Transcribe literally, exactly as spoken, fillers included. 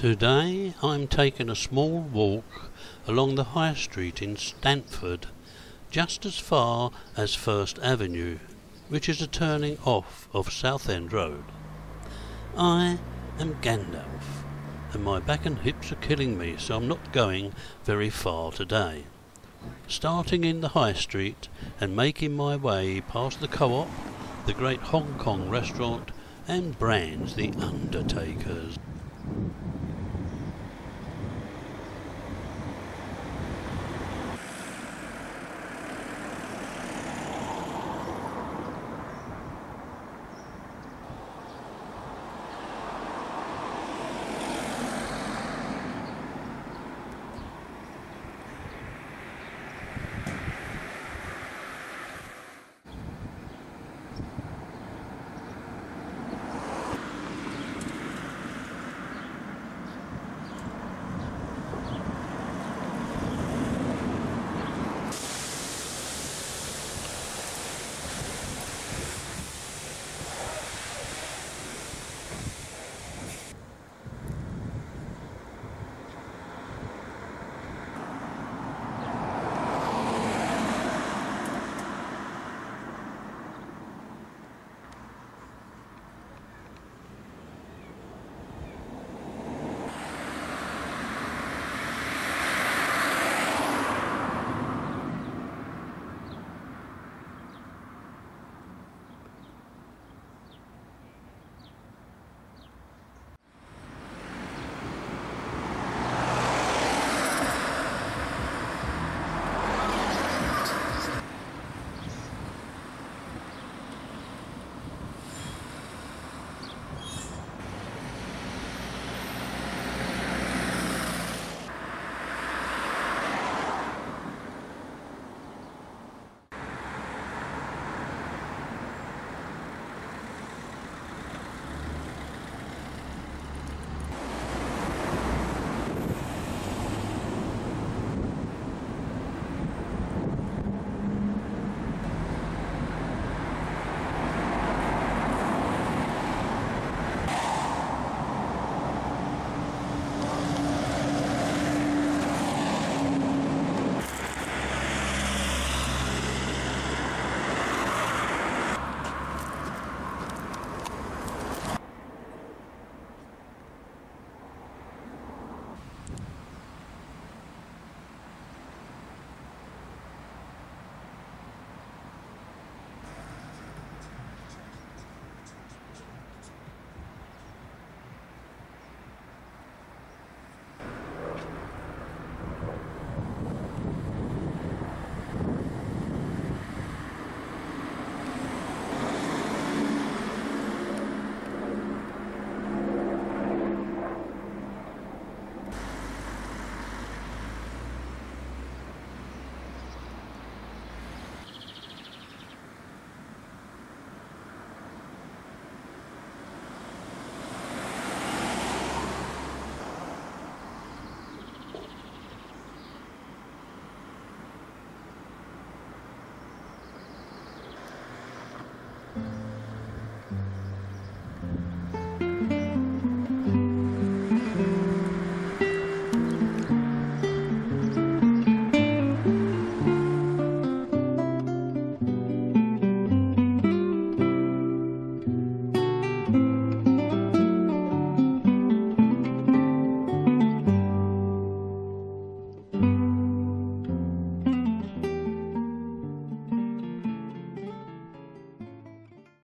Today I'm taking a small walk along the High Street in Stanford, just as far as First Avenue, which is a turning off of Southend Road. I am Gandalf, and my back and hips are killing me, so I'm not going very far today. Starting in the High Street and making my way past the Co-op, the great Hong Kong restaurant, and Brands the Undertakers.